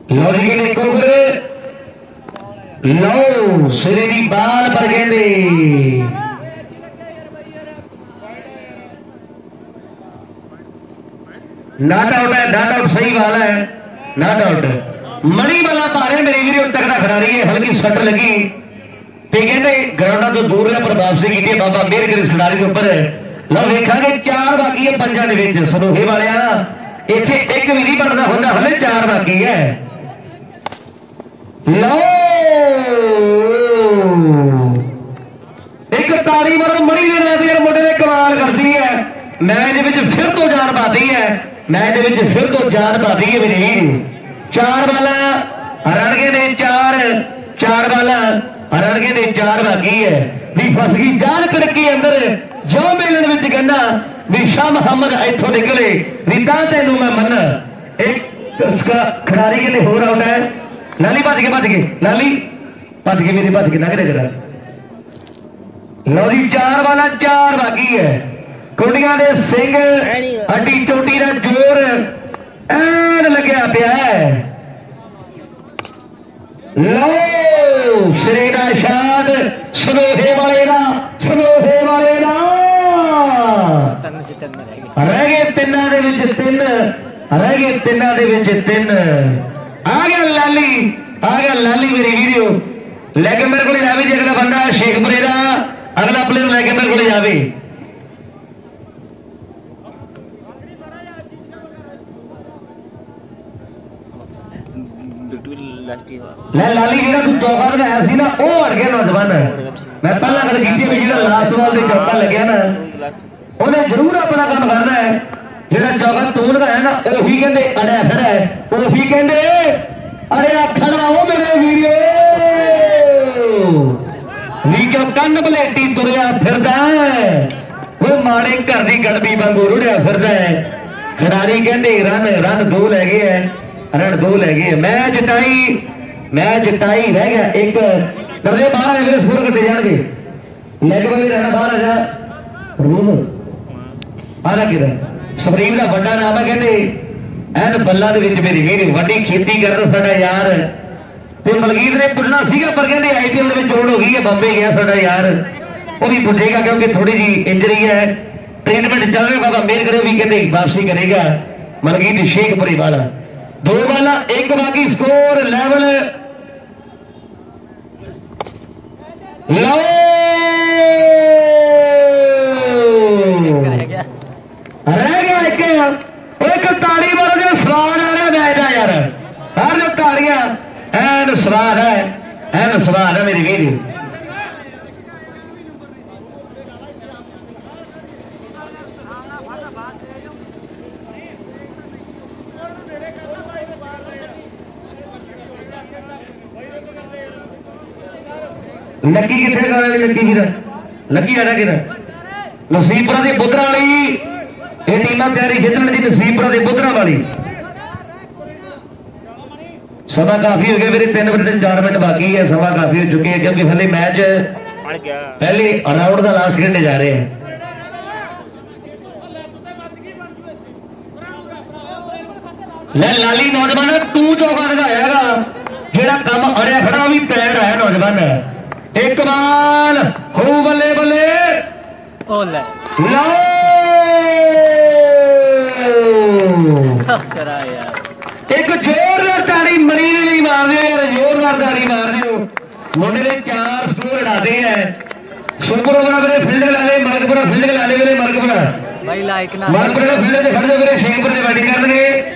लो जी एक ओवर लो सिरे की बाल पर कहते नॉट आउट है, नॉट आउट सही वाला है, नॉट आउट। मणि वाला भारे मेरी वीडियो तगड़ा खिलाड़ी है, हल्की सट लगी ते कहते ग्राउंडा तो दूर है पर वापसी की बाबा मेहर करे खिलाड़ी के उपर। लो वेखा 4 बाकी है पंजा दे विच सनोहे वाले इत्थे एक भी नहीं बनता होंगे, हले 4 बाकी है। लो एक तारी मारो मणि ने नजर मुंडे ने कमाल करती है, मैच विच फिर तो जान पाती है, मैच विच फिर तो जान पाती है मेरी वीर। 4 बाला रणगे ने 4 बाला रणगे ने 4 बाकी है भी फस गई जान कड़की अंदर जो मेलन विच कहना भी शाह मुहम्मद इथों निकले भी तेन मैं मन। एक खिलाड़ी के लिए हो आउट है। लाली भज के लाली भज के मेरी भज के ना करे जरा। लो जी 4 वाला 4 बाकी है। कुंडियां दे सिंह हड्डी चोटी का जोर ऐन लग्या पिया है। लो सिरे का शाद सनोहे वाले का रह गए 3 दे विच 3 रह गए 3 दे विच 3। आ गया लाली मेरी वीडियो लेके मेरे को जावे जी। अगला बंदा शेखपुरे का अगला प्लेयर लेके मेरे को जावे। लाली जो तू चौका लगाया सी ना वो हट गया नौजवान। मैं पहला गल की जो लास्ट बॉल से चौका लग्या ना उन्हें जरूर अपना काम करना है। जो चौका तू लगाया ना उही कहते अड़िया फिर है, उही कहते अड़िया खड़ा हो मेरे वीडियो नी क्यों कन्न बलेटी तुरया फिरदा वो माड़े घर की गड़बी वांगू रुड़िया फिरदा है। खिडारी कहते रन 2 लै गए है, रन 2 लै गए। मैच जिताई रह गया एक दर्जे बाहर मेरे स्कोर कटे जाएंगे। लेग भी रहना बाहर आ जा रूम आना कि सुप्रीम का बड़ा नाम है कहते एन बल्ला मेरी वीर वड्डी खेती करता साडा यार ते मलकीत ने पुछना सीगा पर कहते IPL में चोट हो गई है, बंबे गया साडा यार वो भी पुजेगा क्योंकि थोड़ी जी इंजरी है, ट्रीटमेंट चल रहा। बाबा मेहर करे भी कहते वापसी करेगा मलकीत शेखपुरी वाला। 2 बाला 1 बाकी स्कोर लेवल। लो रह गया एक ताड़ी मारो जो स्वाद आ रहा मैच का यार। हर जो ताड़ियां एन स्वाद है मेरी वीर। लकी कितने लकी वीर लकी आना कि नसीबपुरा की बुधरा वाली ये टीम तैयारी खिंचने की। नसीबपुरा की बुधरा वाली समा काफी हो गया मेरे 3 मिनट 4 मिनट बाकी है, समा काफी हो चुके हैं क्योंकि हले मैच पहले राउंड का लास्ट खेलने जा रहे हैं। लाली नौजवान तू चौका लगाया जेड़ा काम अड़िया खड़ा भी पैर है नौजवान। एक बाल हो बल्ले बल्ले एक जोरदार ताड़ी मरी ने नहीं मार दे यार, जोरदार ताड़ी मार दो। मुंडे ने 4 स्कोर उड़ाते हैं। सुरपुर मेरे फील्ड लाले मलकपुरा फील्ड लाले मेरे मलकपुरा का फील्ड खड़े मेरे शेखपुर की बैटिंग करनगे।